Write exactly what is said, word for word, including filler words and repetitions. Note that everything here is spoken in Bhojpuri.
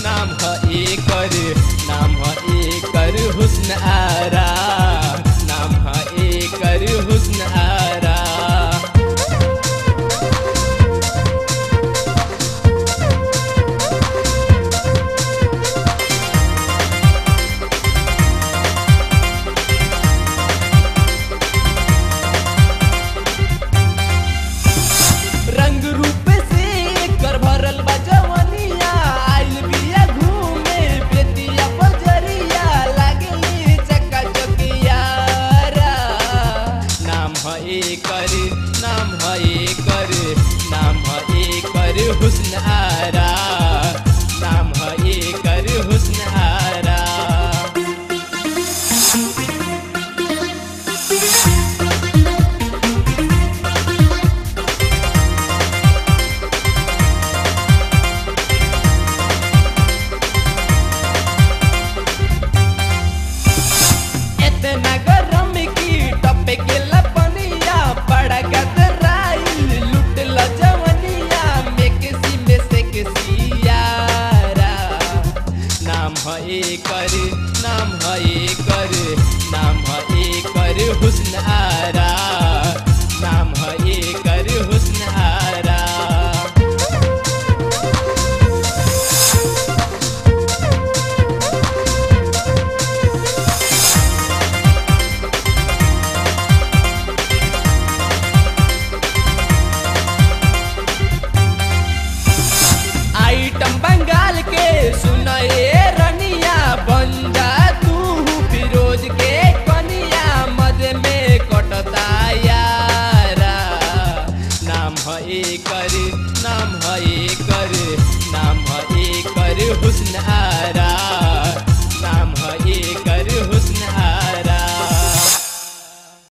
नाम है एकर, नाम है एकर हुस्न आरा, नाम है एकर हुस्न आरा। रंग रूप से कर भरल बा जवनिया, आइल बिया घूमे बेतिया बजरिया, लागली चक्का चकियारा। नाम है एकर, नाम है एकर, नाम है एकर हुस्न आरा, नाम है एकर हुस्न आरा। इतना गरम की टपे के लपनिया, बड़ा गदराइल लुट ल जवनिया, में किसी में से किसी यारा। नाम है एकर,